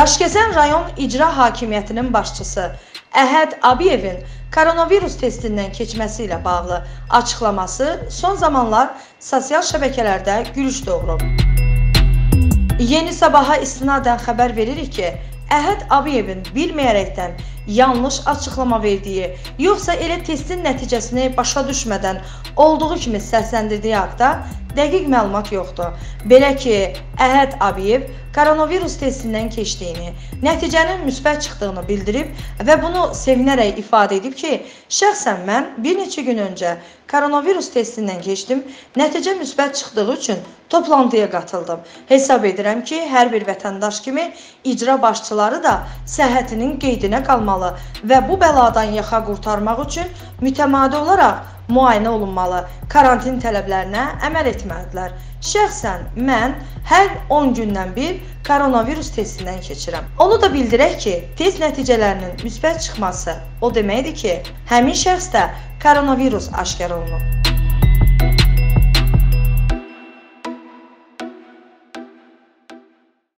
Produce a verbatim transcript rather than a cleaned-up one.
Daşkəsən rayon icra hakimiyyətinin başçısı Əhəd Abiyevin koronavirus testindən keçməsi ilə bağlı açıqlaması son zamanlar sosial şəbəkələrdə gülüş doğurub. Yeni Sabaha istinadən xəbər veririk ki, Əhəd Abiyevin bilməyərəkdən yanlış açıqlama verdiyi, yoxsa elə testin nəticəsini başa düşmədən olduğu kimi səsləndirdiyi haqda dəqiq məlumat yoxdur. Belə ki, Əhəd Abiyev koronavirus testindən keçdiyini, nəticənin müsbət çıxdığını bildirib və bunu sevinərək ifadə edib ki, şəxsən mən bir neçə gün öncə koronavirus testindən keçdim, nəticə müsbət çıxdığı üçün toplantıya qatıldım. Hesab edirəm ki, hər bir vətəndaş kimi icra başçıları da səhhətinin qeydinə qalmalı və bu bəladan yaxa qurtarmaq üçün mütəmadi olaraq müayinə olunmalı, karantin tələblərinə əməl etməlidirlər. Şəxsən mən hər on gündən bir koronavirus testindən keçirəm. Onu da bildirək ki, test nəticələrinin müsbət çıxması o deməkdir ki, həmin şəxsdə koronavirus aşkar olunub.